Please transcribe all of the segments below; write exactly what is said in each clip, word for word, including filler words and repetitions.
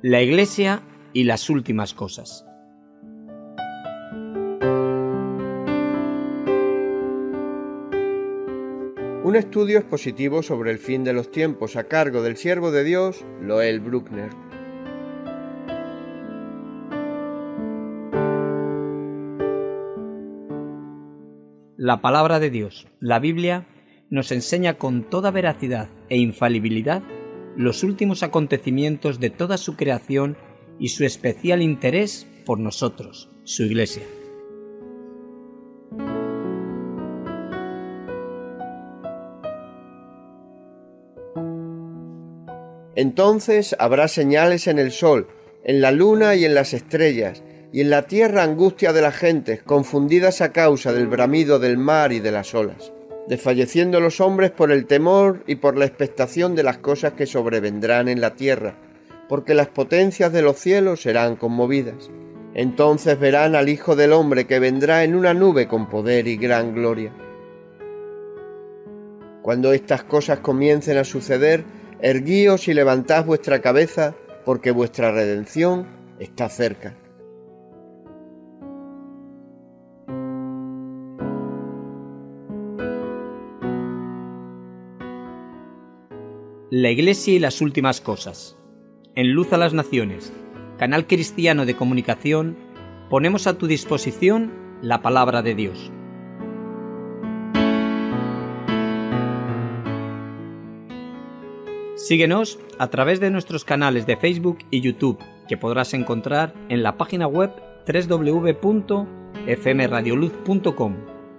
La Iglesia y las últimas cosas. Un estudio expositivo sobre el fin de los tiempos a cargo del siervo de Dios, Loel Bruckner. La palabra de Dios, la Biblia, nos enseña con toda veracidad e infalibilidad los últimos acontecimientos de toda su creación y su especial interés por nosotros, su Iglesia. Entonces habrá señales en el sol, en la luna y en las estrellas, y en la tierra angustia de las gentes, confundidas a causa del bramido del mar y de las olas, desfalleciendo los hombres por el temor y por la expectación de las cosas que sobrevendrán en la tierra, porque las potencias de los cielos serán conmovidas. Entonces verán al Hijo del Hombre que vendrá en una nube con poder y gran gloria. Cuando estas cosas comiencen a suceder, erguíos y levantad vuestra cabeza, porque vuestra redención está cerca. La Iglesia y las últimas cosas. En Luz a las Naciones, canal cristiano de comunicación, ponemos a tu disposición la palabra de Dios. Síguenos a través de nuestros canales de Facebook y YouTube, que podrás encontrar en la página web doble u doble u doble u punto f m radio luz punto com.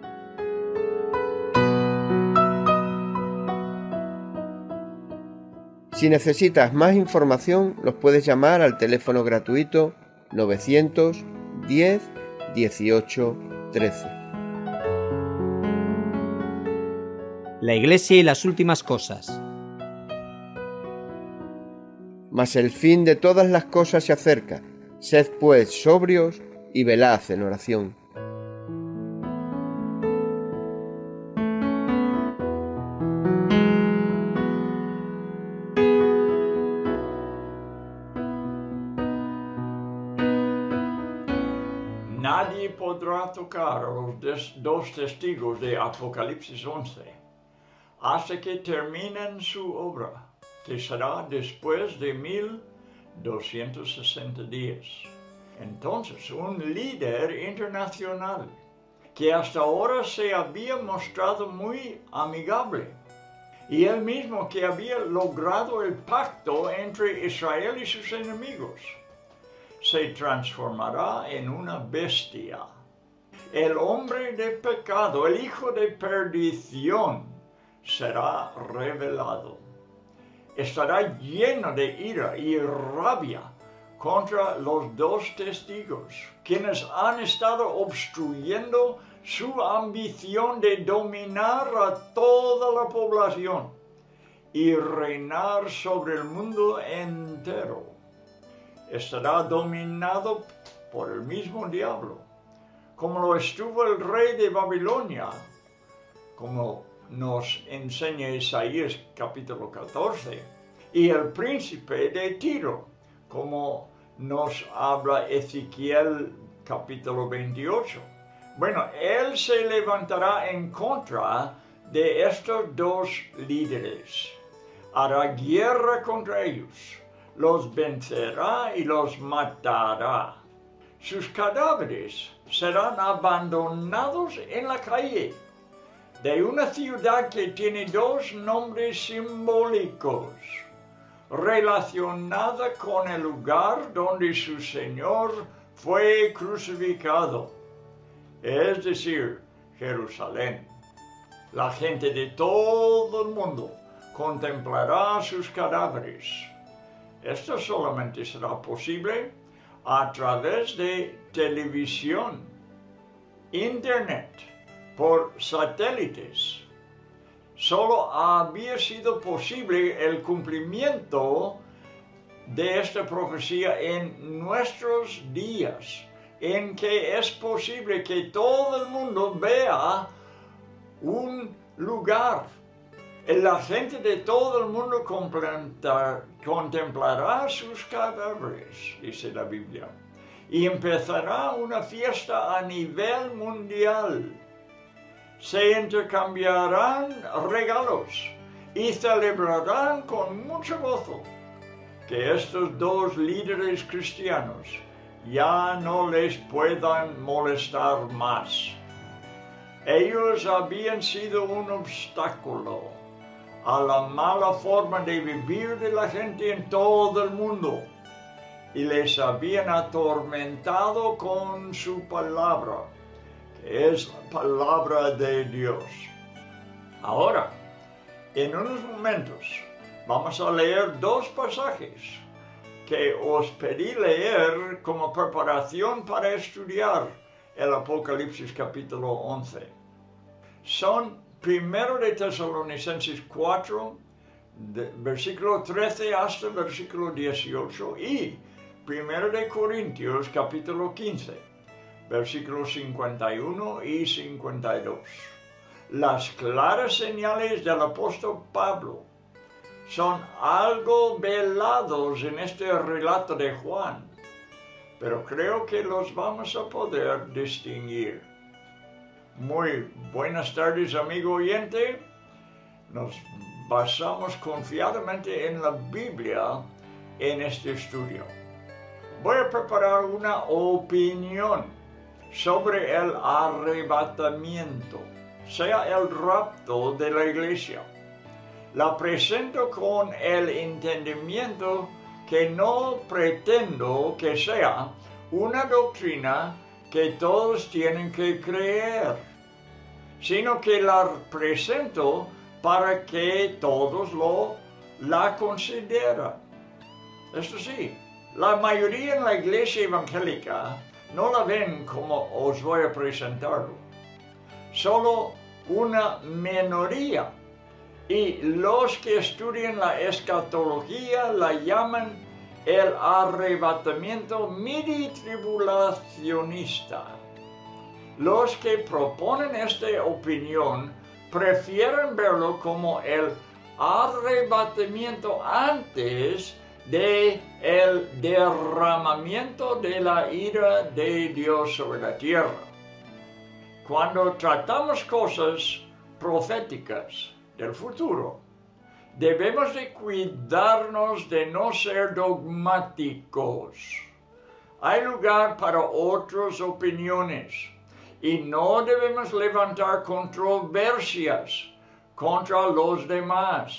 Si necesitas más información, los puedes llamar al teléfono gratuito novecientos diez dieciocho trece. La Iglesia y las últimas cosas. Mas el fin de todas las cosas se acerca. Sed pues sobrios y velad en oración. Nadie podrá tocar a los des- dos testigos de Apocalipsis once hasta que terminen su obra, que será después de mil doscientos sesenta días. Entonces, un líder internacional que hasta ahora se había mostrado muy amigable, y él mismo que había logrado el pacto entre Israel y sus enemigos, se transformará en una bestia. El hombre de pecado, el hijo de perdición, será revelado. Estará lleno de ira y rabia contra los dos testigos, quienes han estado obstruyendo su ambición de dominar a toda la población y reinar sobre el mundo entero. Estará dominado por el mismo diablo, como lo estuvo el rey de Babilonia, como nos enseña Isaías capítulo catorce, y el príncipe de Tiro, como nos habla Ezequiel capítulo veintiocho. Bueno, él se levantará en contra de estos dos líderes, hará guerra contra ellos, los vencerá y los matará. Sus cadáveres serán abandonados en la calle de una ciudad que tiene dos nombres simbólicos, relacionada con el lugar donde su Señor fue crucificado, es decir, Jerusalén. La gente de todo el mundo contemplará sus cadáveres. Esto solamente será posible a través de televisión, internet, por satélites. Solo había sido posible el cumplimiento de esta profecía en nuestros días, en que es posible que todo el mundo vea un lugar La gente de todo el mundo contemplará sus cadáveres, dice la Biblia, y empezará una fiesta a nivel mundial. Se intercambiarán regalos y celebrarán con mucho gozo que estos dos líderes cristianos ya no les puedan molestar más. Ellos habían sido un obstáculo a la mala forma de vivir de la gente en todo el mundo y les habían atormentado con su palabra, que es la palabra de Dios. Ahora, en unos momentos, vamos a leer dos pasajes que os pedí leer como preparación para estudiar el Apocalipsis capítulo once. Son primero de Tesalonicenses cuatro, de, versículo trece hasta versículo dieciocho, y primero de Corintios capítulo quince, versículos cincuenta y uno y cincuenta y dos. Las claras señales del apóstol Pablo son algo velados en este relato de Juan, pero creo que los vamos a poder distinguir. Muy buenas tardes, amigo oyente. Nos basamos confiadamente en la Biblia en este estudio. Voy a preparar una opinión sobre el arrebatamiento, sea el rapto de la iglesia. La presento con el entendimiento que no pretendo que sea una doctrina que todos tienen que creer, sino que la presento para que todos lo, la consideran. Esto sí, la mayoría en la iglesia evangélica no la ven como os voy a presentarlo. Solo una minoría. Y los que estudian la escatología la llaman el arrebatamiento midi-tribulacionista. Los que proponen esta opinión prefieren verlo como el arrebatamiento antes de el derramamiento de la ira de Dios sobre la tierra. Cuando tratamos cosas proféticas del futuro, debemos de cuidarnos de no ser dogmáticos. Hay lugar para otras opiniones y no debemos levantar controversias contra los demás.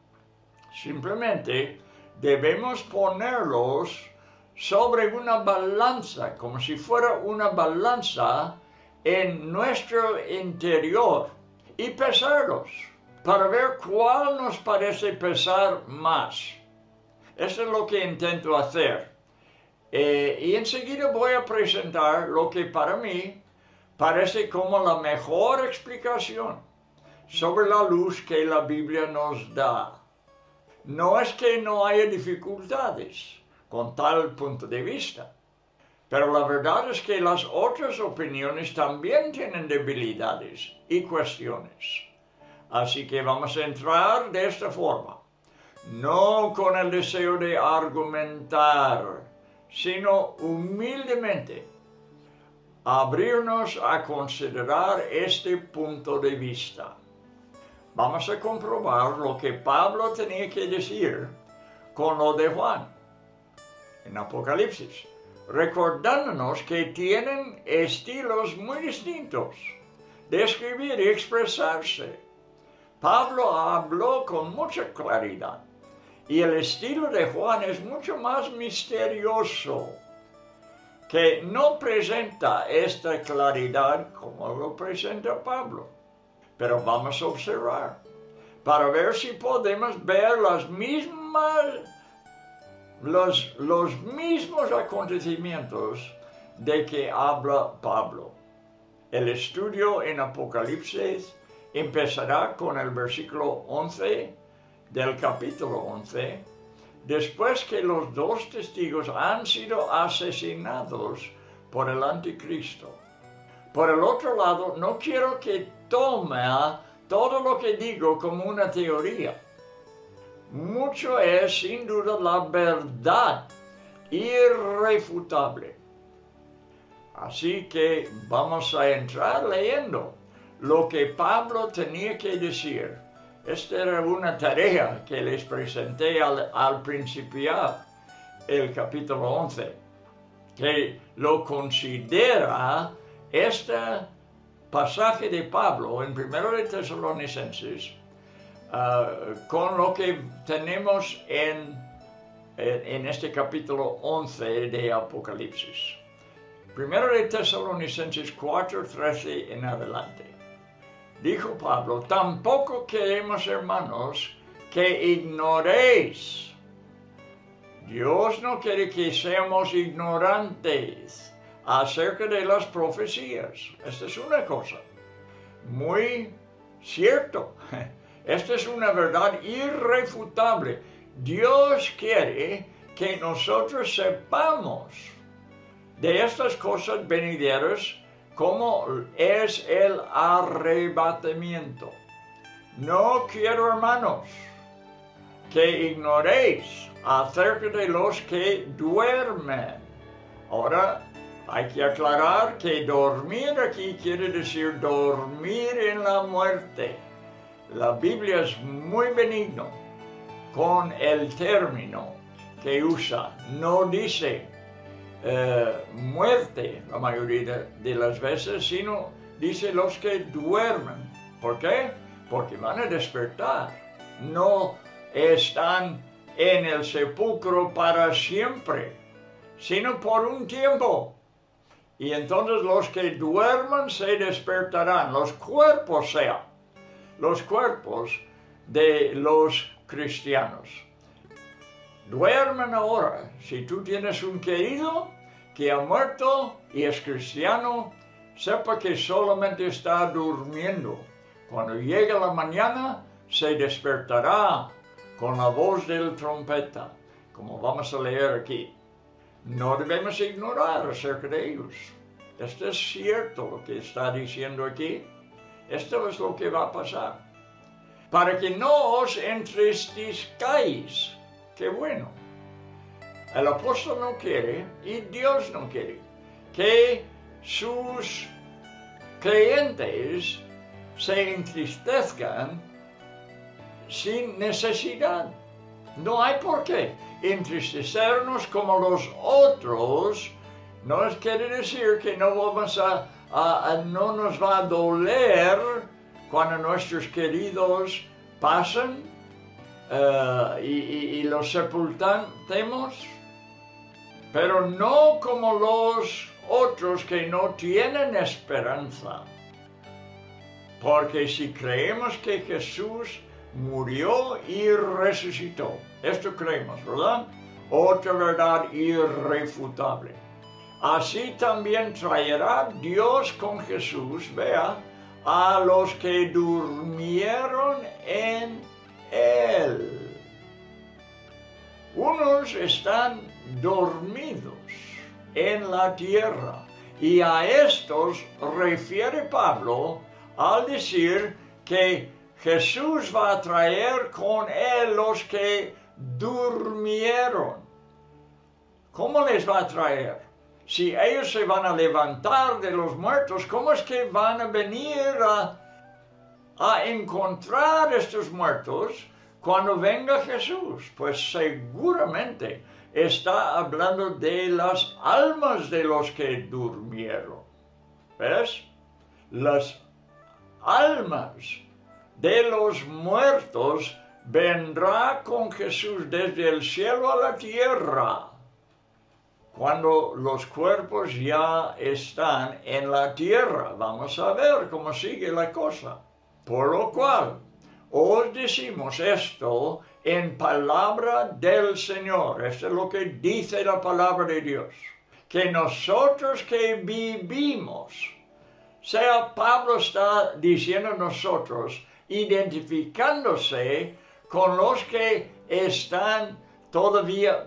Simplemente debemos ponerlos sobre una balanza, como si fuera una balanza en nuestro interior, y pesarlos para ver cuál nos parece pesar más. Eso es lo que intento hacer. Eh, y enseguida voy a presentar lo que para mí parece como la mejor explicación sobre la luz que la Biblia nos da. No es que no haya dificultades con tal punto de vista, pero la verdad es que las otras opiniones también tienen debilidades y cuestiones. Así que vamos a entrar de esta forma, no con el deseo de argumentar, sino humildemente abrirnos a considerar este punto de vista. Vamos a comprobar lo que Pablo tenía que decir con lo de Juan en Apocalipsis, recordándonos que tienen estilos muy distintos de escribir y expresarse. Pablo habló con mucha claridad y el estilo de Juan es mucho más misterioso, que no presenta esta claridad como lo presenta Pablo. Pero vamos a observar para ver si podemos ver las mismas, los, los mismos acontecimientos de que habla Pablo. El estudio en Apocalipsis empezará con el versículo once del capítulo once, después que los dos testigos han sido asesinados por el anticristo. Por el otro lado, no quiero que tome todo lo que digo como una teoría. Mucho es, sin duda, la verdad irrefutable. Así que vamos a entrar leyendo lo que Pablo tenía que decir. Esta era una tarea que les presenté al, al principiar el capítulo once, que lo considera este pasaje de Pablo en primero de Tesalonicenses uh, con lo que tenemos en, en, en este capítulo once de Apocalipsis. Primero de Tesalonicenses cuatro, trece en adelante. Dijo Pablo, tampoco queremos, hermanos, que ignoréis. Dios no quiere que seamos ignorantes acerca de las profecías. Esta es una cosa muy cierta. Esta es una verdad irrefutable. Dios quiere que nosotros sepamos de estas cosas venideras, como es el arrebatamiento. No quiero, hermanos, que ignoréis acerca de los que duermen. Ahora, hay que aclarar que dormir aquí quiere decir dormir en la muerte. La Biblia es muy benigno con el término que usa. No dice Uh, muerte la mayoría de, de las veces, sino dice los que duermen. ¿Por qué? Porque van a despertar. No están en el sepulcro para siempre, sino por un tiempo. Y entonces los que duerman se despertarán, los cuerpos sean, los cuerpos de los cristianos. Duermen ahora. Si tú tienes un querido que ha muerto y es cristiano, sepa que solamente está durmiendo. Cuando llegue la mañana, se despertará con la voz del trompeta, como vamos a leer aquí. No debemos ignorar acerca de ellos. Esto es cierto lo que está diciendo aquí. Esto es lo que va a pasar. Para que no os entristezcáis. ¡Qué bueno! El apóstol no quiere, y Dios no quiere, que sus creyentes se entristezcan sin necesidad. No hay por qué entristecernos como los otros. No quiere decir que no vamos a, a, a no nos va a doler cuando nuestros queridos pasan. Uh, y, y, y los sepultamos, pero no como los otros que no tienen esperanza. Porque si creemos que Jesús murió y resucitó, esto creemos, ¿verdad? Otra verdad irrefutable. Así también traerá Dios con Jesús, vea, a los que durmieron en Él. Unos están dormidos en la tierra, y a estos refiere Pablo al decir que Jesús va a traer con Él los que durmieron. ¿Cómo les va a traer? Si ellos se van a levantar de los muertos, ¿cómo es que van a venir a a encontrar estos muertos cuando venga Jesús? Pues seguramente está hablando de las almas de los que durmieron. ¿Ves? Las almas de los muertos vendrá con Jesús desde el cielo a la tierra, cuando los cuerpos ya están en la tierra. Vamos a ver cómo sigue la cosa. Por lo cual, os decimos esto en palabra del Señor. Esto es lo que dice la palabra de Dios. Que nosotros que vivimos, sea Pablo está diciendo nosotros, identificándose con los que están todavía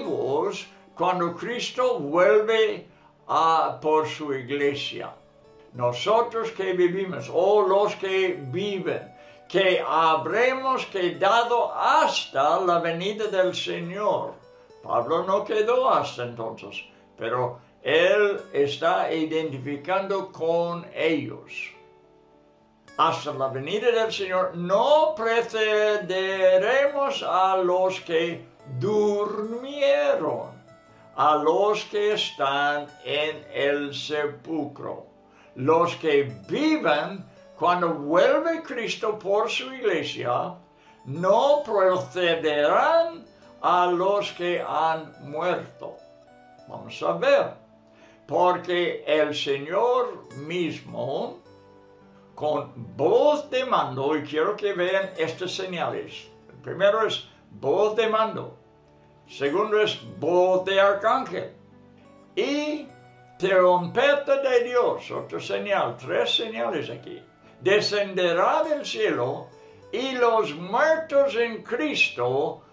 vivos cuando Cristo vuelve a, por su iglesia. nosotros que vivimos, o los que viven, que habremos quedado hasta la venida del Señor. Pablo no quedó hasta entonces, pero él está identificando con ellos. Hasta la venida del Señor no precederemos a los que durmieron, a los que están en el sepulcro. Los que viven cuando vuelve Cristo por su iglesia, no precederán a los que han muerto. Vamos a ver, porque el Señor mismo, con voz de mando, y quiero que vean estas señales. El primero es voz de mando. Segundo es voz de arcángel. Y trompeta de Dios, otra señal, tres señales aquí. Descenderá del cielo y los muertos en Cristo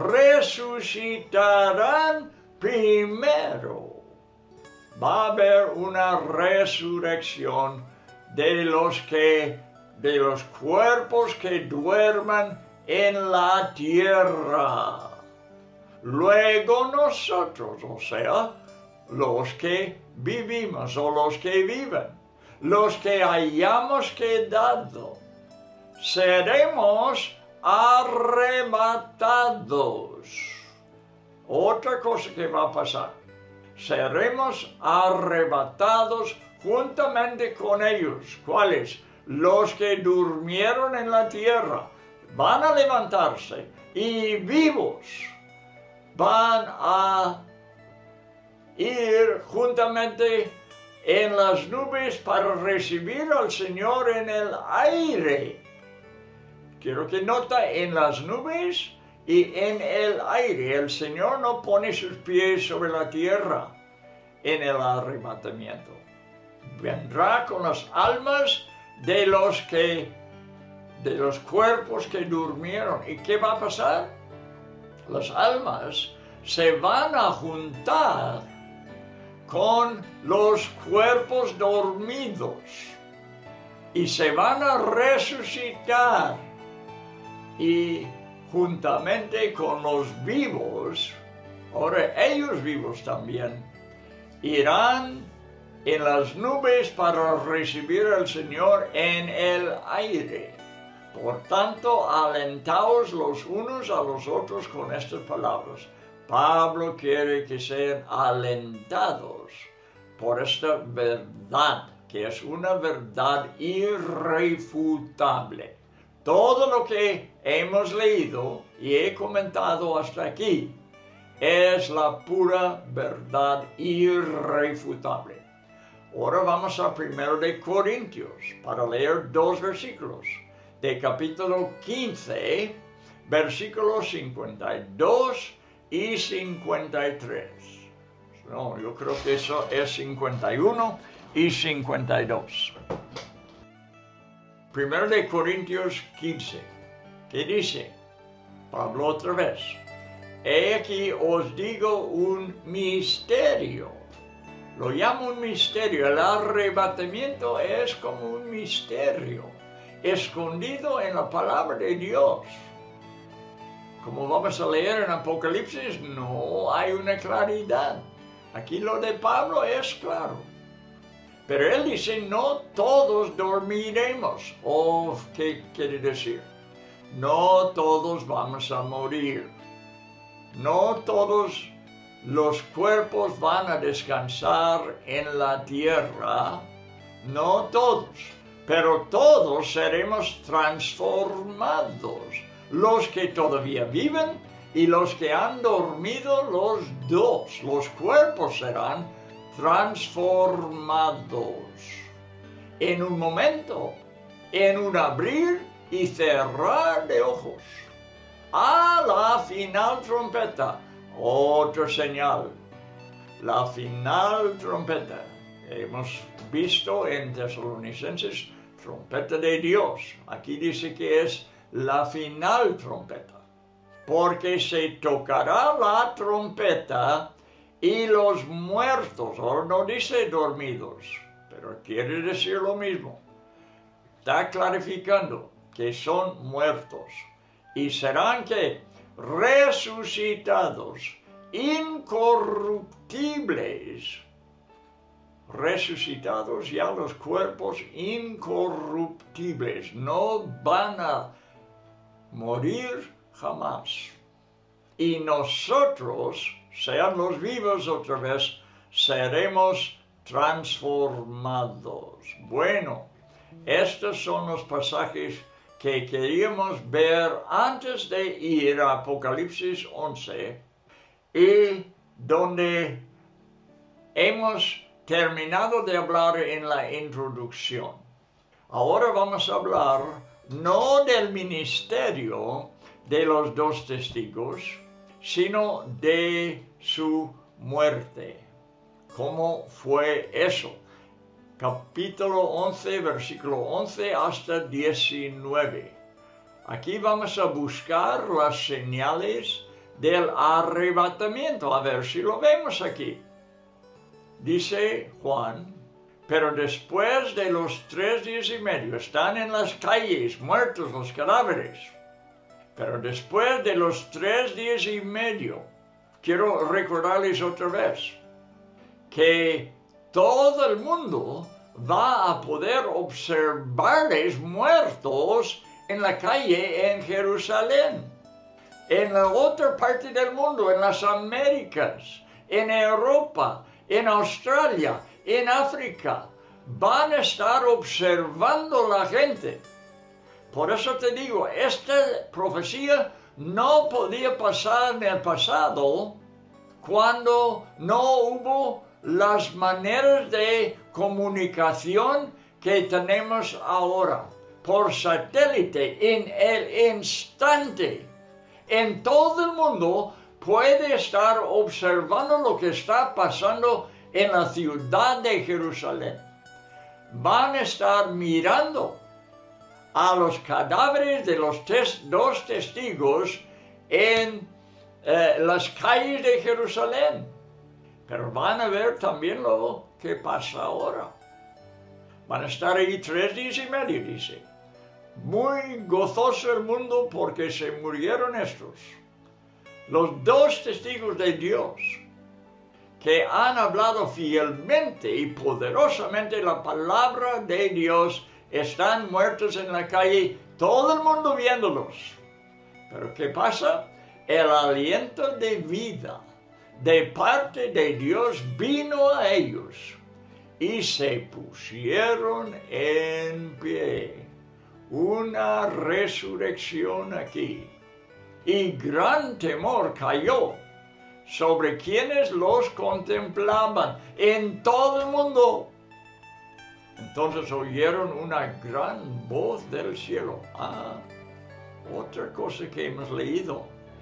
resucitarán primero. Va a haber una resurrección de los que, de los cuerpos que duerman en la tierra. Luego nosotros, o sea, los que vivimos o los que viven, los que hayamos quedado, seremos arrebatados. Otra cosa que va a pasar, seremos arrebatados juntamente con ellos. ¿Cuáles? Los que durmieron en la tierra van a levantarse y vivos van a ir juntamente en las nubes para recibir al Señor en el aire. Quiero que nota en las nubes y en el aire. El Señor no pone sus pies sobre la tierra en el arrebatamiento. Vendrá con las almas de los que, de los cuerpos que durmieron. ¿Y qué va a pasar? Las almas se van a juntar con los cuerpos dormidos y se van a resucitar, y juntamente con los vivos, ahora ellos vivos también, irán en las nubes para recibir al Señor en el aire. Por tanto, alentaos los unos a los otros con estas palabras. Pablo quiere que sean alentados por esta verdad, que es una verdad irrefutable. Todo lo que hemos leído y he comentado hasta aquí es la pura verdad irrefutable. Ahora vamos a primero de Corintios para leer dos versículos de capítulo quince, versículos cincuenta y dos y cincuenta y tres. No, yo creo que eso es cincuenta y uno y cincuenta y dos. Primero de Corintios quince, que dice, Pablo otra vez, he aquí os digo un misterio. Lo llamo un misterio. El arrebatamiento es como un misterio, escondido en la palabra de Dios. Como vamos a leer en Apocalipsis, no hay una claridad. Aquí lo de Pablo es claro. Pero él dice, no todos dormiremos. Oh, ¿qué quiere decir? No todos vamos a morir. No todos los cuerpos van a descansar en la tierra. No todos. Pero todos seremos transformados. Los que todavía viven y los que han dormido, los dos. Los cuerpos serán transformados en un momento, en un abrir y cerrar de ojos, a la final trompeta. Otra señal, la final trompeta. Hemos visto en Tesalonicenses trompeta de Dios. Aquí dice que es la final trompeta, porque se tocará la trompeta y los muertos, ahora no dice dormidos, pero quiere decir lo mismo. Está clarificando que son muertos y serán que resucitados, incorruptibles. Resucitados ya los cuerpos incorruptibles, no van a morir jamás. Y nosotros, sean los vivos otra vez, seremos transformados. Bueno, estos son los pasajes que queríamos ver antes de ir a Apocalipsis once y donde hemos terminado de hablar en la introducción. Ahora vamos a hablar no del ministerio de los dos testigos, sino de su muerte. ¿Cómo fue eso? Capítulo once, versículo once hasta diecinueve. Aquí vamos a buscar las señales del arrebatamiento. A ver si lo vemos aquí. Dice Juan, pero después de los tres días y medio están en las calles muertos los cadáveres. Pero después de los tres días y medio, quiero recordarles otra vez que todo el mundo va a poder observarles muertos en la calle en Jerusalén, en la otra parte del mundo, en las Américas, en Europa, en Australia, en África. Van a estar observando la gente. Por eso te digo, esta profecía no podía pasar en el pasado cuando no hubo las maneras de comunicación que tenemos ahora. Por satélite, en el instante, en todo el mundo puede estar observando lo que está pasando en la ciudad de Jerusalén. Van a estar mirando a los cadáveres de los tes- dos testigos en eh, las calles de Jerusalén. Pero van a ver también lo que pasa ahora. Van a estar ahí tres días y medio, dice. Muy gozoso el mundo porque se murieron estos. Los dos testigos de Dios que han hablado fielmente y poderosamente la palabra de Dios están muertos en la calle, todo el mundo viéndolos. Pero ¿qué pasa? El aliento de vida de parte de Dios vino a ellos y se pusieron en pie. Una resurrección aquí. Y gran temor cayó sobre quienes los contemplaban en todo el mundo. Entonces oyeron una gran voz del cielo. Ah, otra cosa que hemos leído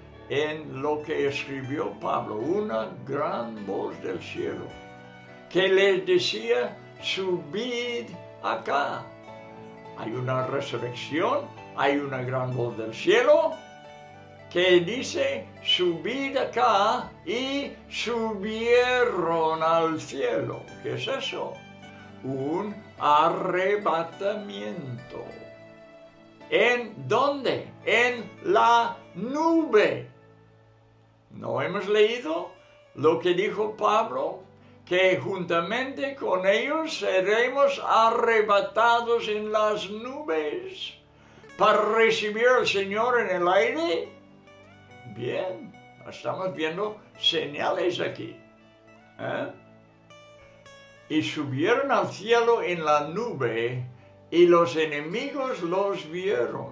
en lo que escribió Pablo, una gran voz del cielo, que les decía, subid acá. Hay una resurrección, hay una gran voz del cielo, que dice, subid acá, y subieron al cielo. ¿Qué es eso? Un arrebatamiento. ¿En dónde? En la nube. ¿No hemos leído lo que dijo Pablo? Que juntamente con ellos seremos arrebatados en las nubes para recibir al Señor en el aire. Bien, estamos viendo señales aquí. ¿Eh? Y subieron al cielo en la nube, y los enemigos los vieron.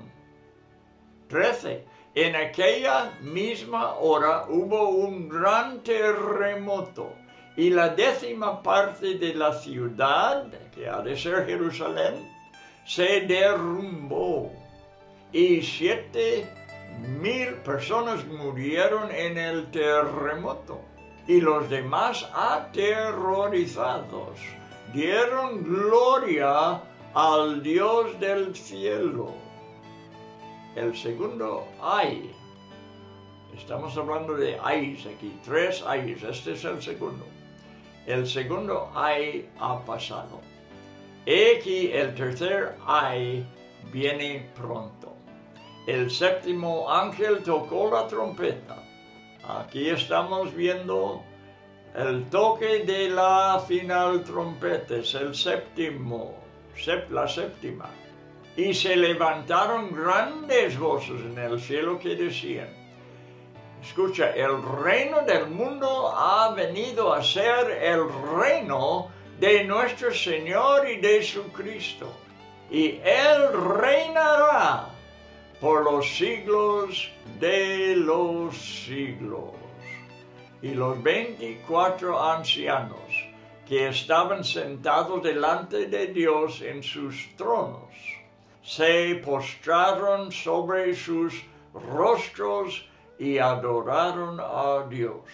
trece. En aquella misma hora hubo un gran terremoto, y la décima parte de la ciudad, que ha de ser Jerusalén, se derrumbó, y siete mil personas murieron en el terremoto. Y los demás, aterrorizados, dieron gloria al Dios del cielo. El segundo ay. Estamos hablando de ayes aquí, tres ayes. Este es el segundo. El segundo ay ha pasado. He aquí el tercer ay viene pronto. El séptimo ángel tocó la trompeta. Aquí estamos viendo el toque de la final trompeta, es el séptimo, la séptima. Y se levantaron grandes voces en el cielo que decían, escucha, el reino del mundo ha venido a ser el reino de nuestro Señor y de su Cristo. Y Él reinará por los siglos de los siglos. Y los veinticuatro ancianos que estaban sentados delante de Dios en sus tronos, se postraron sobre sus rostros y adoraron a Dios,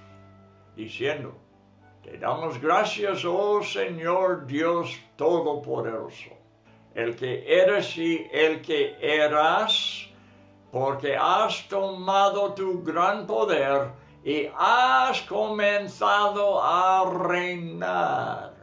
diciendo, te damos gracias, oh Señor Dios Todopoderoso, el que eres y el que eras, porque has tomado tu gran poder y has comenzado a reinar.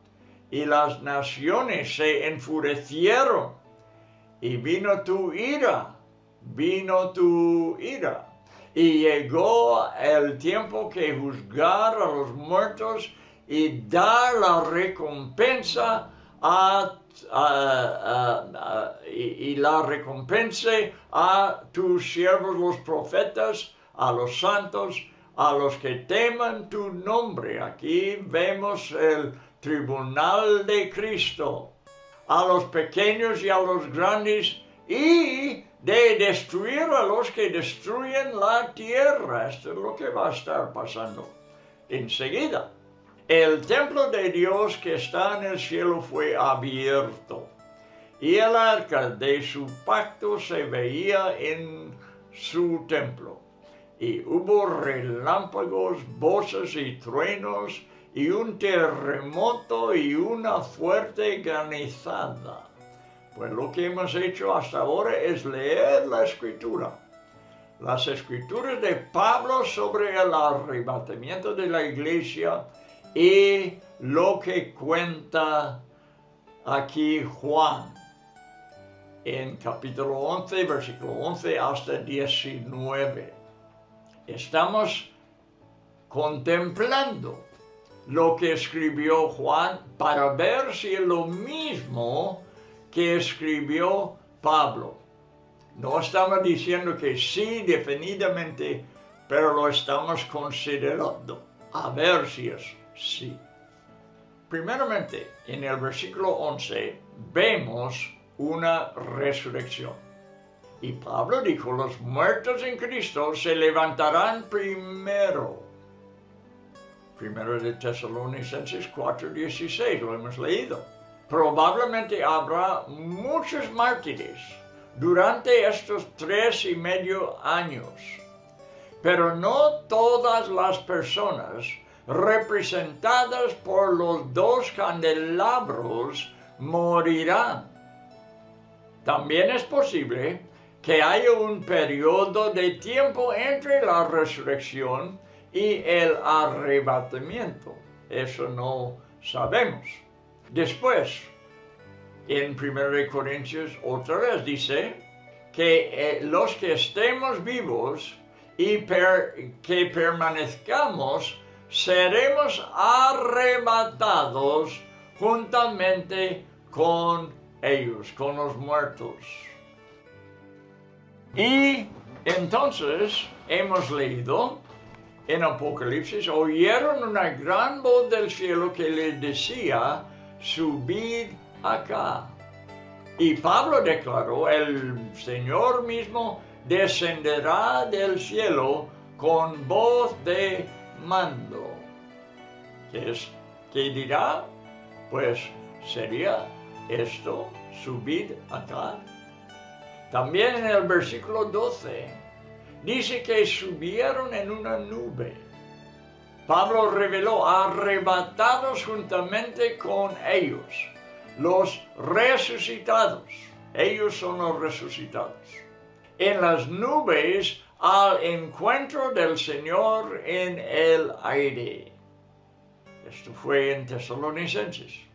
Y las naciones se enfurecieron, y vino tu ira, vino tu ira. Y llegó el tiempo que juzgar a los muertos y dar la recompensa a, a, a, a y, y la recompensa a tus siervos los profetas, a los santos, a los que teman tu nombre. Aquí vemos el tribunal de Cristo, a los pequeños y a los grandes, y de destruir a los que destruyen la tierra. Esto es lo que va a estar pasando enseguida. El templo de Dios que está en el cielo fue abierto, y el arca de su pacto se veía en su templo. Y hubo relámpagos, voces y truenos, y un terremoto y una fuerte granizada. Pues lo que hemos hecho hasta ahora es leer la Escritura. Las Escrituras de Pablo sobre el arrebatamiento de la iglesia y lo que cuenta aquí Juan en capítulo once, versículo once hasta diecinueve. Estamos contemplando lo que escribió Juan para ver si es lo mismo que escribió Pablo. No estamos diciendo que sí definitivamente, pero lo estamos considerando, a ver si es sí. Primeramente, en el versículo once, vemos una resurrección. Y Pablo dijo, los muertos en Cristo se levantarán primero. Primero de Tesalonicenses cuatro dieciséis, lo hemos leído. Probablemente habrá muchos mártires durante estos tres y medio años, pero no todas las personas representadas por los dos candelabros morirán. También es posible que haya un periodo de tiempo entre la resurrección y el arrebatamiento. Eso no sabemos. Después, en primera de Corintios otra vez dice que eh, los que estemos vivos y per, que permanezcamos, seremos arrebatados juntamente con ellos, con los muertos. Y entonces hemos leído en Apocalipsis, oyeron una gran voz del cielo que les decía, subid acá. Y Pablo declaró, el Señor mismo descenderá del cielo con voz de mando. ¿Qué es? ¿Qué dirá? Pues sería esto, subid acá. También en el versículo doce, dice que subieron en una nube. Pablo reveló, arrebatados juntamente con ellos, los resucitados. Ellos son los resucitados. En las nubes al encuentro del Señor en el aire. Esto fue en Tesalonicenses.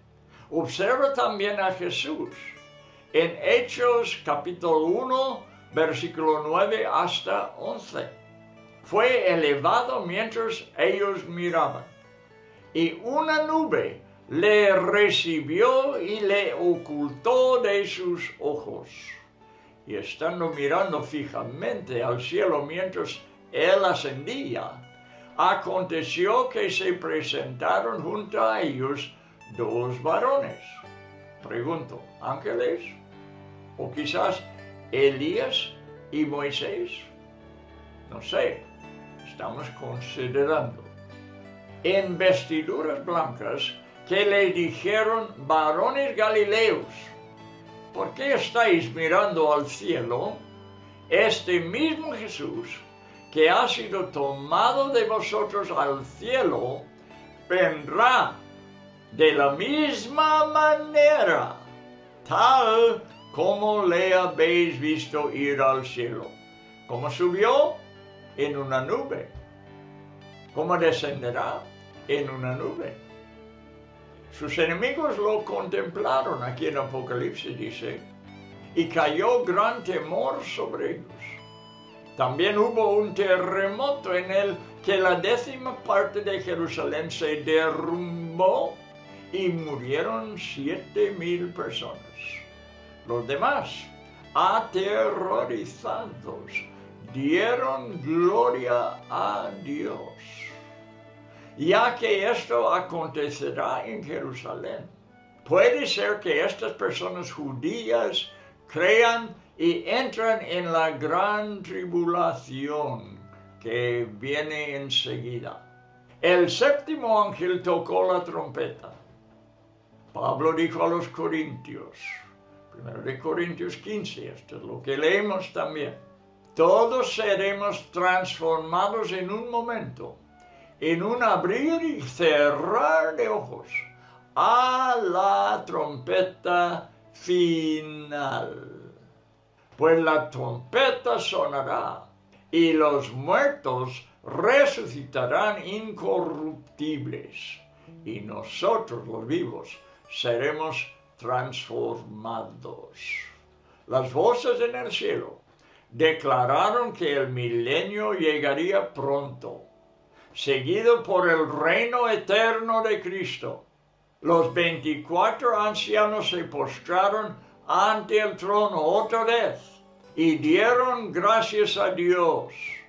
Observa también a Jesús en Hechos capítulo uno, versículo nueve hasta once. Fue elevado mientras ellos miraban, y una nube le recibió y le ocultó de sus ojos. Y estando mirando fijamente al cielo mientras él ascendía, aconteció que se presentaron junto a ellos dos varones. Pregunto, ¿ángeles? ¿O quizás Elías y Moisés? No sé, estamos considerando. En vestiduras blancas, que le dijeron: varones galileos, ¿por qué estáis mirando al cielo? Este mismo Jesús, que ha sido tomado de vosotros al cielo, vendrá de la misma manera, tal como le habéis visto ir al cielo. ¿Cómo subió? En una nube. ¿Cómo descenderá? En una nube. Sus enemigos lo contemplaron, aquí en Apocalipsis dice, y cayó gran temor sobre ellos. También hubo un terremoto en el que la décima parte de Jerusalén se derrumbó y murieron siete mil personas. Los demás, aterrorizados, dieron gloria a Dios. Ya que esto acontecerá en Jerusalén, puede ser que estas personas judías crean y entran en la gran tribulación que viene enseguida. El séptimo ángel tocó la trompeta. Pablo dijo a los Corintios, primero de Corintios quince, esto es lo que leemos también: todos seremos transformados en un momento, en un abrir y cerrar de ojos, a la trompeta final. Pues la trompeta sonará, y los muertos resucitarán incorruptibles, y nosotros los vivos seremos transformados. Las voces en el cielo declararon que el milenio llegaría pronto, seguido por el reino eterno de Cristo. Los veinticuatro ancianos se postraron ante el trono otra vez y dieron gracias a Dios.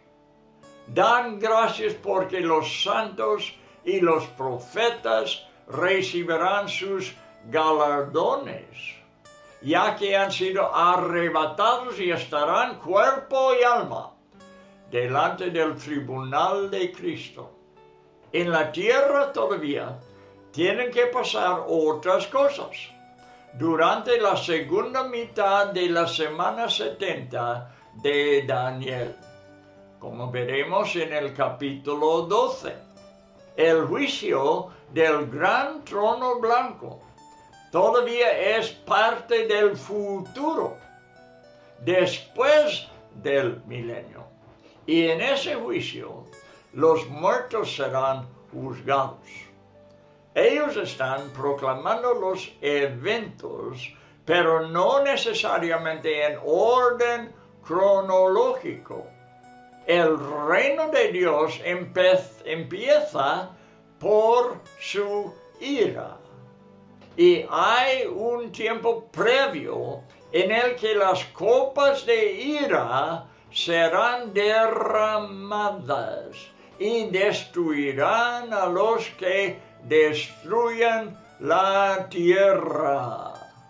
Dan gracias porque los santos y los profetas recibirán sus galardones, ya que han sido arrebatados y estarán cuerpo y alma delante del tribunal de Cristo. En la tierra todavía tienen que pasar otras cosas. Durante la segunda mitad de la semana setenta de Daniel, como veremos en el capítulo doce, el juicio del gran trono blanco todavía es parte del futuro, después del milenio. Y en ese juicio, los muertos serán juzgados. Ellos están proclamando los eventos, pero no necesariamente en orden cronológico. El reino de Dios empieza por su ira. Y hay un tiempo previo en el que las copas de ira serán derramadas y destruirán a los que destruyan la tierra.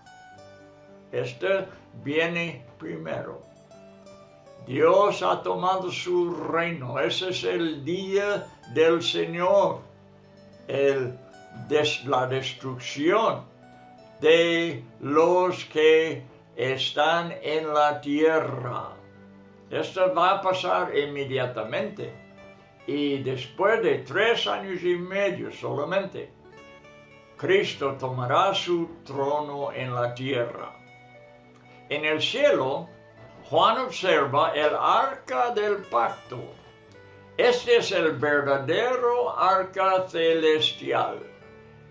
Este viene primero. Dios ha tomado su reino. Ese es el día del Señor. El, des, la destrucción de los que están en la tierra. Esto va a pasar inmediatamente. Y después de tres años y medio solamente, Cristo tomará su trono en la tierra. En el cielo, Juan observa el arca del pacto. Este es el verdadero arca celestial.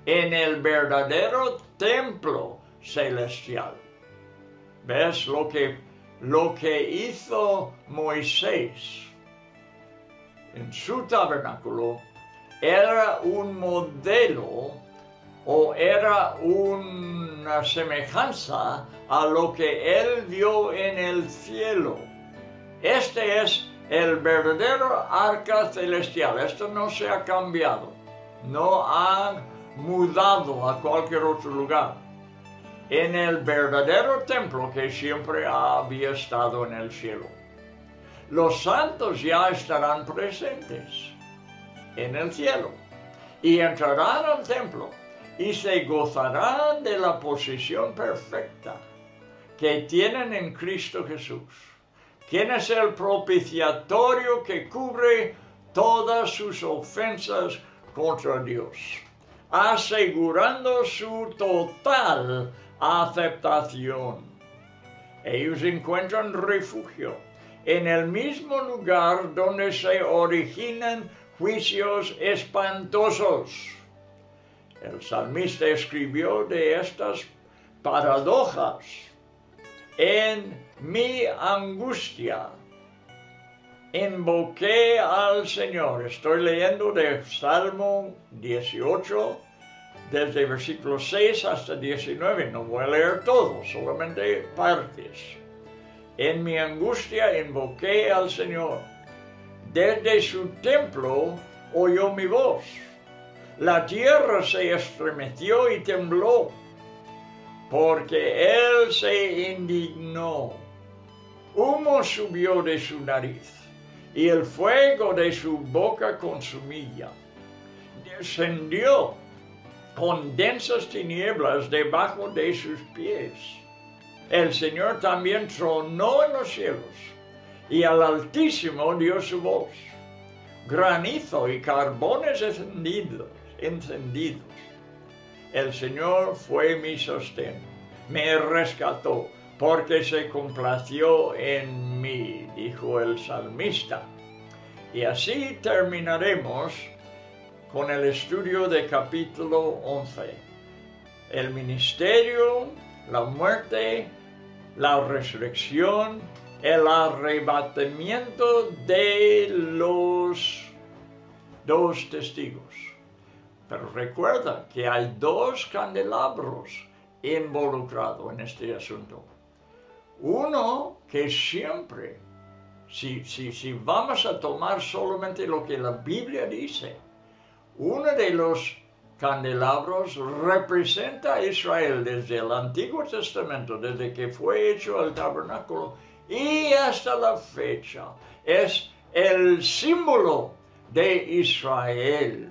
en el verdadero templo celestial. ¿Ves lo que, lo que hizo Moisés en su tabernáculo? Era un modelo o era una semejanza a lo que él vio en el cielo. Este es el verdadero arca celestial. Esto no se ha cambiado, no ha mudado a cualquier otro lugar. En el verdadero templo que siempre había estado en el cielo. Los santos ya estarán presentes en el cielo y entrarán al templo y se gozarán de la posición perfecta que tienen en Cristo Jesús, quien es el propiciatorio que cubre todas sus ofensas contra Dios, asegurando su total aceptación. Ellos encuentran refugio en el mismo lugar donde se originan juicios espantosos. El salmista escribió de estas paradojas: en mi angustia invoqué al Señor. Estoy leyendo de Salmo dieciocho, desde versículo seis hasta diecinueve. No voy a leer todo, solamente partes. En mi angustia invoqué al Señor. Desde su templo oyó mi voz. La tierra se estremeció y tembló, porque él se indignó. Humo subió de su nariz, y el fuego de su boca consumía. Descendió con densas tinieblas debajo de sus pies. El Señor también tronó en los cielos, y al Altísimo dio su voz. Granizo y carbones encendidos, encendidos. El Señor fue mi sostén, me rescató, porque se complació en mí, dijo el salmista. Y así terminaremos con el estudio de capítulo once. El ministerio, la muerte, la resurrección, el arrebatamiento de los dos testigos. Pero recuerda que hay dos candelabros involucrados en este asunto. Uno que siempre, si, si, si vamos a tomar solamente lo que la Biblia dice, uno de los candelabros representa a Israel desde el Antiguo Testamento, desde que fue hecho el tabernáculo y hasta la fecha. Es el símbolo de Israel.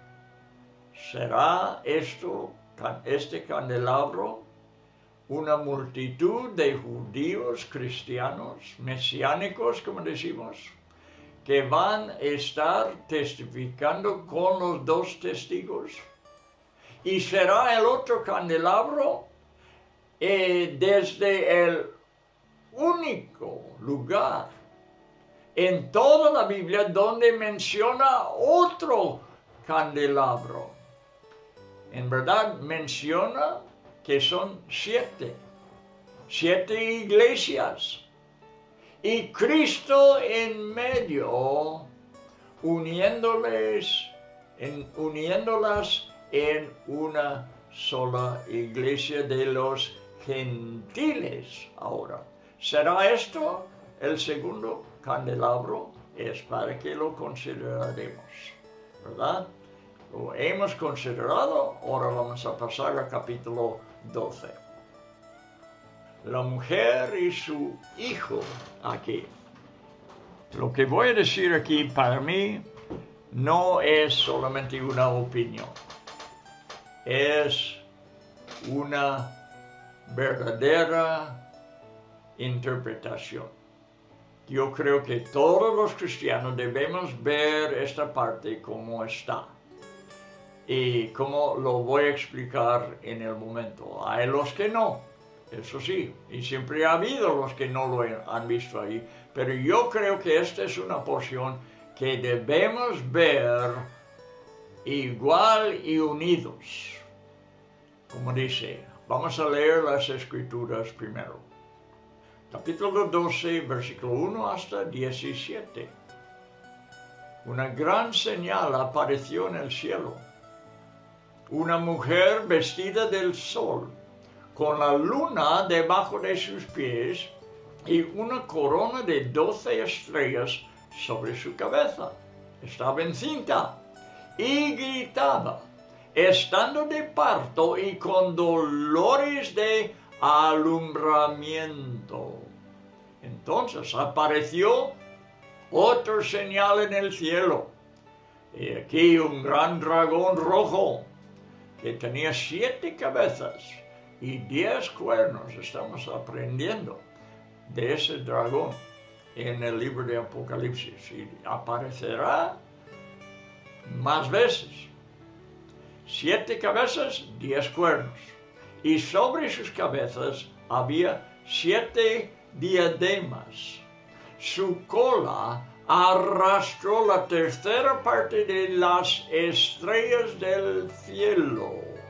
¿Será esto, este candelabro, una multitud de judíos cristianos, mesiánicos, como decimos, que van a estar testificando con los dos testigos? Y será el otro candelabro eh, desde el único lugar en toda la Biblia donde menciona otro candelabro. En verdad menciona que son siete, siete iglesias, y Cristo en medio, uniéndoles, en, uniéndolas en una sola iglesia de los gentiles ahora. ¿Será esto el segundo candelabro? Es para que lo consideraremos, ¿verdad? Lo hemos considerado, ahora vamos a pasar al capítulo doce. La mujer y su hijo aquí. Lo que voy a decir aquí para mí no es solamente una opinión, es una verdadera interpretación. Yo creo que todos los cristianos debemos ver esta parte como está. Y como lo voy a explicar en el momento. Hay los que no, eso sí, y siempre ha habido los que no lo han visto ahí. Pero yo creo que esta es una porción que debemos ver igual y unidos. como dice. Vamos a leer las Escrituras primero. Capítulo doce, versículo uno hasta diecisiete. Una gran señal apareció en el cielo. Una mujer vestida del sol, con la luna debajo de sus pies y una corona de doce estrellas sobre su cabeza. Estaba encinta y gritaba, estando de parto y con dolores de alumbramiento. Entonces apareció otra señal en el cielo, y aquí un gran dragón rojo que tenía siete cabezas y diez cuernos. Estamos aprendiendo de ese dragón en el libro de Apocalipsis, y aparecerá más veces. Siete cabezas, diez cuernos, y sobre sus cabezas había siete diademas. Su cola arrastró la tercera parte de las estrellas del cielo.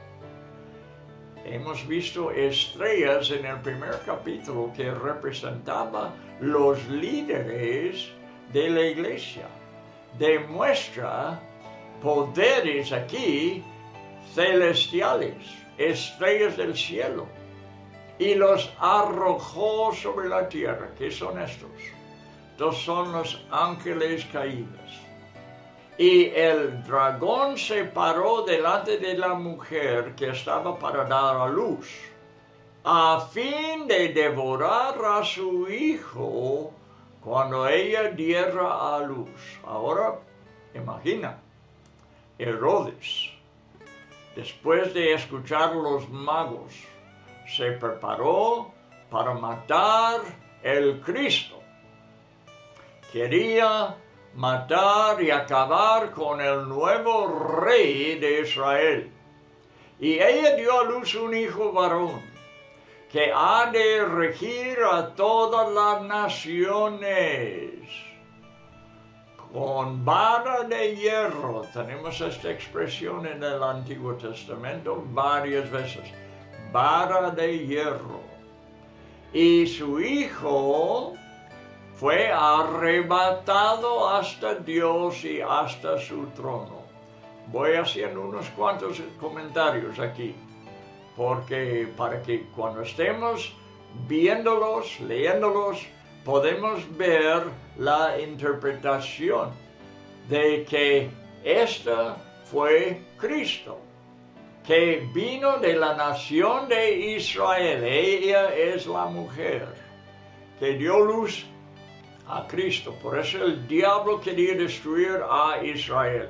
Hemos visto estrellas en el primer capítulo que representaba los líderes de la iglesia. Demuestra poderes aquí celestiales, estrellas del cielo, y los arrojó sobre la tierra. ¿Qué son estos? Estos son los ángeles caídos. Y el dragón se paró delante de la mujer que estaba para dar a luz, a fin de devorar a su hijo cuando ella diera a luz. Ahora, imagina, Herodes, después de escuchar los magos, se preparó para matar el Cristo. Quería matar y acabar con el nuevo rey de Israel. Y ella dio a luz un hijo varón, que ha de regir a todas las naciones. Con vara de hierro. Tenemos esta expresión en el Antiguo Testamento varias veces. Vara de hierro. Y su hijo fue arrebatado hasta Dios y hasta su trono. Voy haciendo unos cuantos comentarios aquí, porque para que cuando estemos viéndolos, leyéndolos, podemos ver la interpretación de que este fue Cristo, que vino de la nación de Israel. Ella es la mujer que dio luz a Cristo. Por eso el diablo quería destruir a Israel.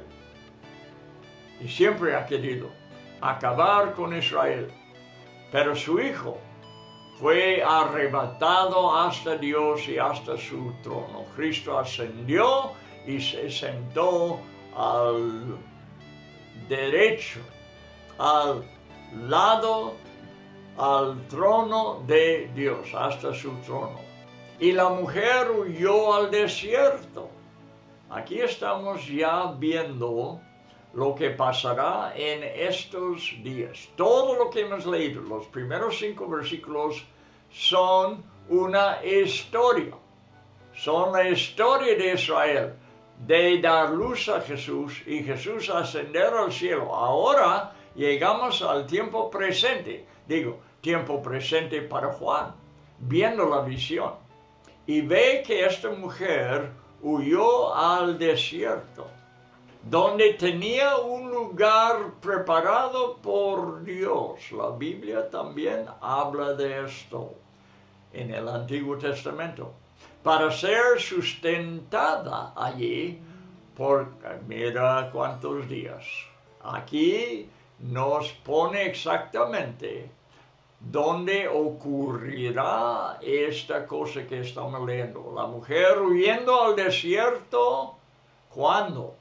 Y siempre ha querido acabar con Israel. Pero su hijo fue arrebatado hasta Dios y hasta su trono. Cristo ascendió y se sentó al derecho, al lado, al trono de Dios, hasta su trono. Y la mujer huyó al desierto. Aquí estamos ya viendo lo que pasará en estos días. Todo lo que hemos leído, los primeros cinco versículos, son una historia. Son la historia de Israel, de dar luz a Jesús y Jesús ascender al cielo. Ahora llegamos al tiempo presente. Digo, tiempo presente para Juan, viendo la visión. Y ve que esta mujer huyó al desierto, donde tenía un lugar preparado por Dios. La Biblia también habla de esto en el Antiguo Testamento, para ser sustentada allí por, mira cuántos días. Aquí nos pone exactamente dónde ocurrirá esta cosa que estamos leyendo. La mujer huyendo al desierto, ¿cuándo?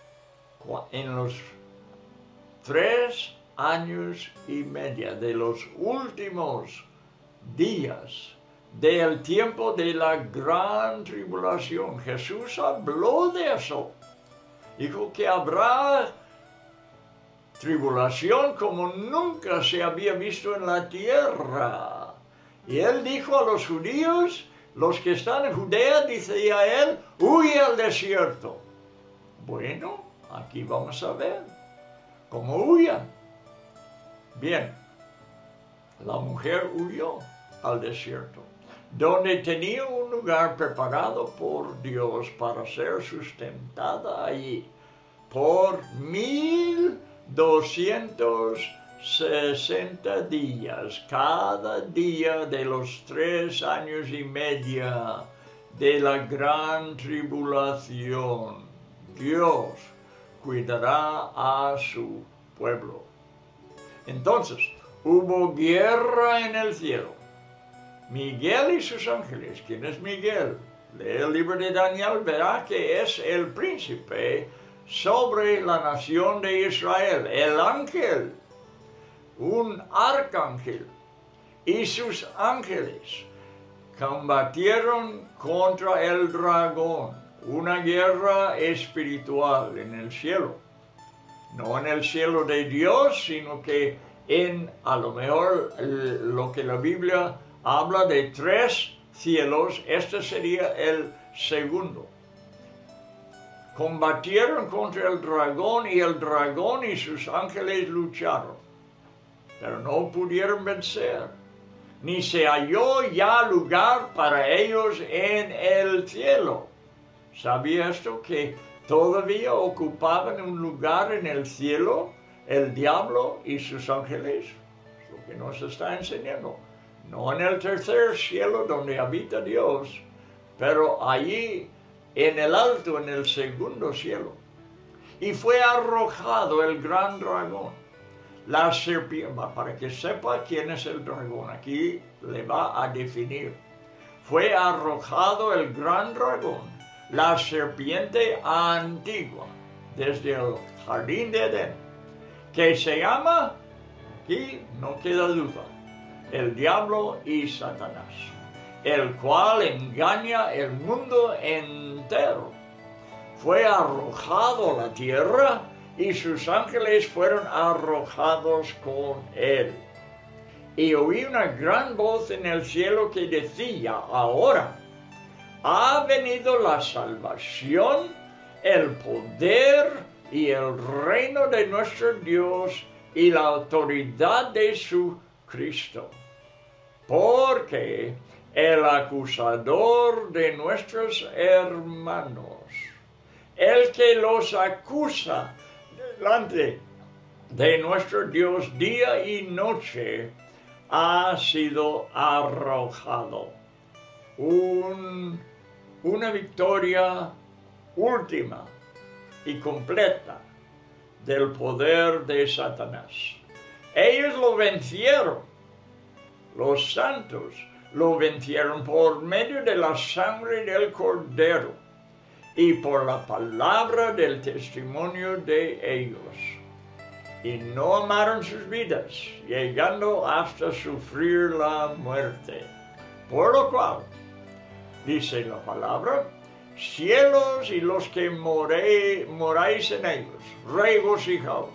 En los tres años y medio de los últimos días del tiempo de la gran tribulación. Jesús habló de eso. Dijo que habrá tribulación como nunca se había visto en la tierra. Y él dijo a los judíos, los que están en Judea, dice a él, huye al desierto. Bueno, aquí vamos a ver cómo huyan. Bien, la mujer huyó al desierto, donde tenía un lugar preparado por Dios para ser sustentada allí por mil doscientos sesenta días, cada día de los tres años y medio de la gran tribulación. Dios cuidará a su pueblo. Entonces, hubo guerra en el cielo. Miguel y sus ángeles. ¿Quién es Miguel? Lee el libro de Daniel, verá que es el príncipe sobre la nación de Israel, el ángel, un arcángel, y sus ángeles combatieron contra el dragón, una guerra espiritual en el cielo, no en el cielo de Dios, sino que en, a lo mejor, lo que la Biblia habla de tres cielos, este sería el segundo. Combatieron contra el dragón y el dragón y sus ángeles lucharon, pero no pudieron vencer, ni se halló ya lugar para ellos en el cielo. ¿Sabía esto? Que todavía ocupaban un lugar en el cielo el diablo y sus ángeles. Es lo que nos está enseñando. No en el tercer cielo donde habita Dios, pero allí en el alto, en el segundo cielo. Y fue arrojado el gran dragón, la serpiente, para que sepa quién es el dragón, aquí le va a definir. Fue arrojado el gran dragón, la serpiente antigua, desde el jardín de Edén, que se llama, aquí no queda duda, el diablo y Satanás, el cual engaña el mundo entero. Fue arrojado a la tierra y sus ángeles fueron arrojados con él. Y oí una gran voz en el cielo que decía, ahora ha venido la salvación, el poder y el reino de nuestro Dios y la autoridad de su Cristo. Porque el acusador de nuestros hermanos, el que los acusa delante de nuestro Dios día y noche, ha sido arrojado. Un, una victoria última y completa del poder de Satanás. Ellos lo vencieron. Los santos lo vencieron por medio de la sangre del Cordero y por la palabra del testimonio de ellos. Y no amaron sus vidas, llegando hasta sufrir la muerte. Por lo cual, dice la palabra, cielos y los que more, moráis en ellos, regocijaos.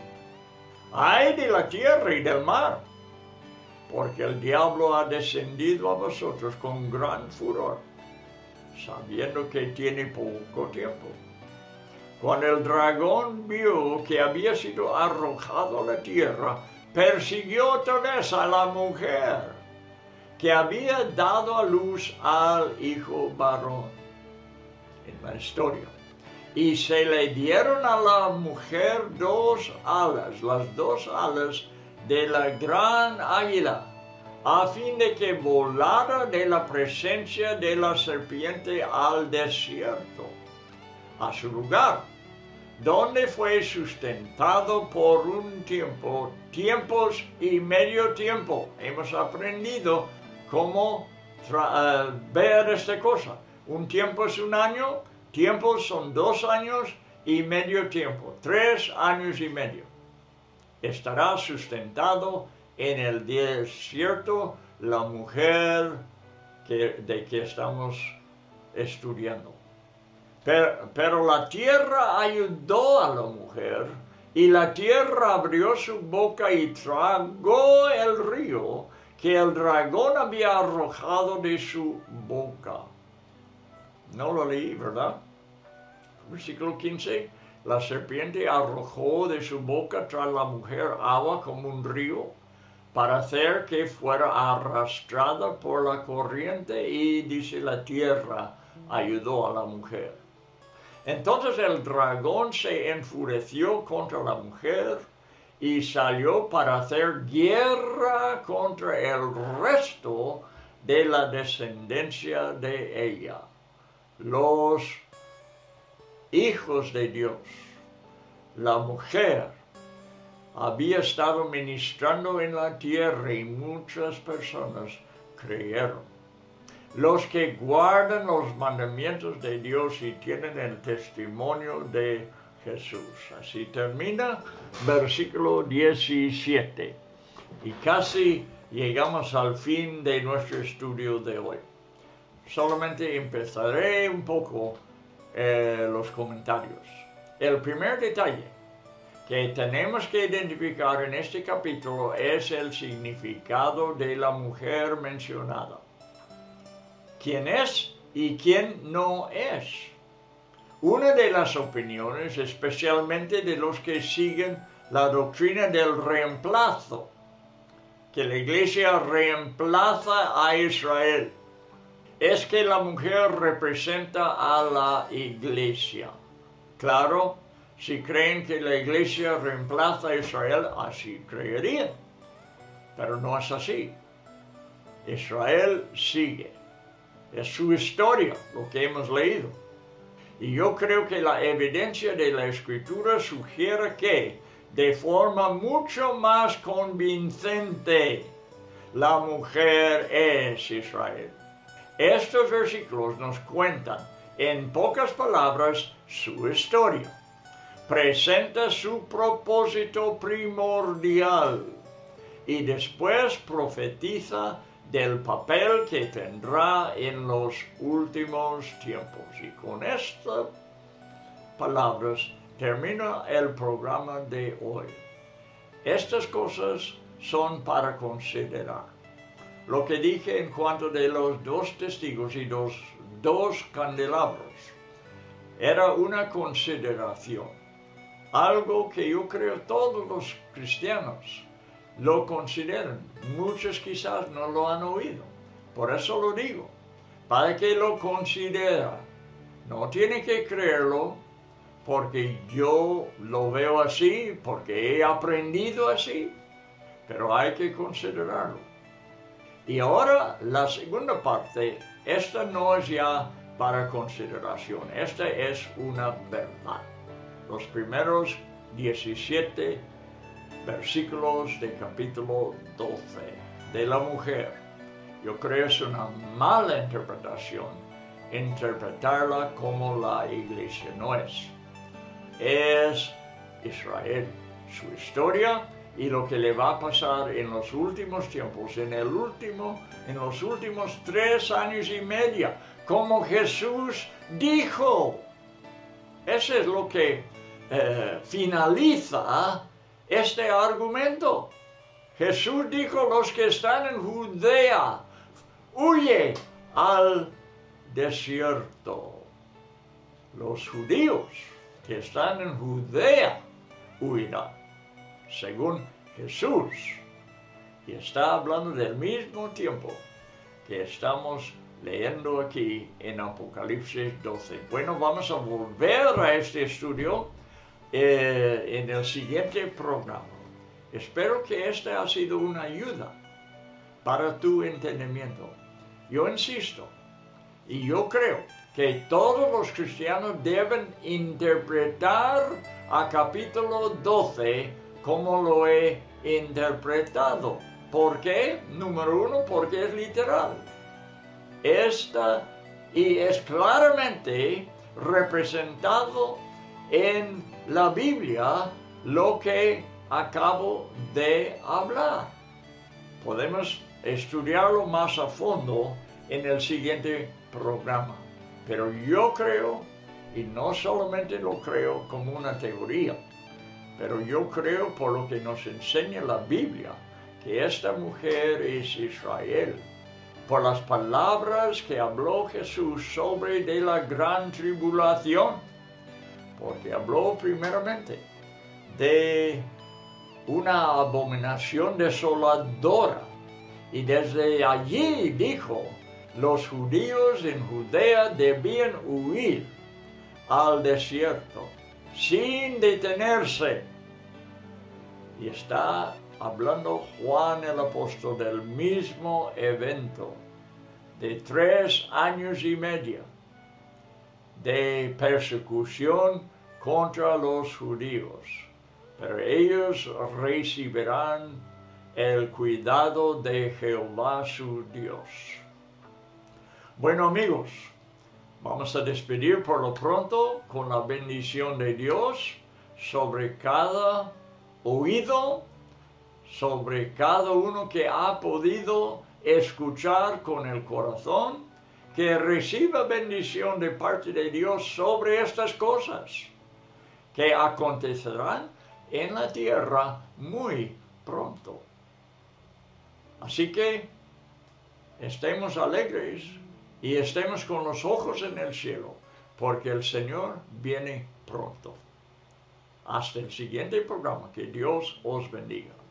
Ay de la tierra y del mar, porque el diablo ha descendido a vosotros con gran furor, sabiendo que tiene poco tiempo. Cuando el dragón vio que había sido arrojado a la tierra, persiguió otra vez a la mujer que había dado a luz al hijo varón. En la historia. Y se le dieron a la mujer dos alas, las dos alas de la gran águila, a fin de que volara de la presencia de la serpiente al desierto, a su lugar, donde fue sustentado por un tiempo, tiempos y medio tiempo. Hemos aprendido cómo uh, ver esta cosa. Un tiempo es un año, tiempos son dos años y medio tiempo, tres años y medio. Estará sustentado en el desierto la mujer que, de que estamos estudiando. Pero, pero la tierra ayudó a la mujer Y la tierra abrió su boca y tragó el río que el dragón había arrojado de su boca. No lo leí, ¿verdad? Versículo quince. La serpiente arrojó de su boca tras la mujer agua como un río, para hacer que fuera arrastrada por la corriente, y dice la tierra ayudó a la mujer. Entonces el dragón se enfureció contra la mujer y salió para hacer guerra contra el resto de la descendencia de ella, los hijos de Dios. La mujer había estado ministrando en la tierra y muchas personas creyeron. Los que guardan los mandamientos de Dios y tienen el testimonio de Jesús. Así termina versículo diecisiete. Y casi llegamos al fin de nuestro estudio de hoy. Solamente empezaré un poco eh, los comentarios. El primer detalle que tenemos que identificar en este capítulo es el significado de la mujer mencionada. ¿Quién es y quién no es? Una de las opiniones, especialmente de los que siguen la doctrina del reemplazo, que la iglesia reemplaza a Israel, es que la mujer representa a la iglesia. Claro, si creen que la iglesia reemplaza a Israel, así creerían. Pero no es así. Israel sigue. Es su historia, lo que hemos leído. Y yo creo que la evidencia de la Escritura sugiere que, de forma mucho más convincente, la mujer es Israel. Estos versículos nos cuentan, en pocas palabras, su historia. Presenta su propósito primordial y después profetiza del papel que tendrá en los últimos tiempos. Y con estas palabras termina el programa de hoy. Estas cosas son para considerar. Lo que dije en cuanto de los dos testigos y los dos candelabros era una consideración. Algo que yo creo todos los cristianos lo consideran. Muchos quizás no lo han oído. Por eso lo digo. Para que lo considera. No tiene que creerlo porque yo lo veo así, porque he aprendido así. Pero hay que considerarlo. Y ahora la segunda parte. Esta no es ya para consideración. Esta es una verdad. Los primeros diecisiete versículos del capítulo doce de la mujer. Yo creo que es una mala interpretación interpretarla como la iglesia. No es. Es Israel, su historia y lo que le va a pasar en los últimos tiempos, en el último, en los últimos tres años y medio, como Jesús dijo. Eso es lo que eh, finaliza este argumento. Jesús dijo: los que están en Judea, huye al desierto. Los judíos que están en Judea huirán, según Jesús. Y está hablando del mismo tiempo que estamos leyendo aquí en Apocalipsis doce. Bueno, vamos a volver a este estudio eh, en el siguiente programa. Espero que esta ha sido una ayuda para tu entendimiento. Yo insisto, y yo creo que todos los cristianos deben interpretar a capítulo doce como lo he interpretado. ¿Por qué? Número uno, porque es literal. Esta y es claramente representado en la Biblia lo que acabo de hablar. Podemos estudiarlo más a fondo en el siguiente programa. Pero yo creo, y no solamente lo creo como una teoría, Pero yo creo, por lo que nos enseña la Biblia, que esta mujer es Israel, por las palabras que habló Jesús sobre de la gran tribulación, porque habló primeramente de una abominación desoladora, y desde allí dijo, los judíos en Judea debían huir al desierto, sin detenerse. Y está hablando Juan el apóstol del mismo evento, de tres años y medio de persecución contra los judíos. Pero ellos recibirán el cuidado de Jehová su Dios. Bueno, amigos, vamos a despedir por lo pronto con la bendición de Dios sobre cada oído, sobre cada uno que ha podido escuchar con el corazón, que reciba bendición de parte de Dios sobre estas cosas que acontecerán en la tierra muy pronto. Así que estemos alegres y estemos con los ojos en el cielo, porque el Señor viene pronto. Hasta el siguiente programa. Que Dios os bendiga.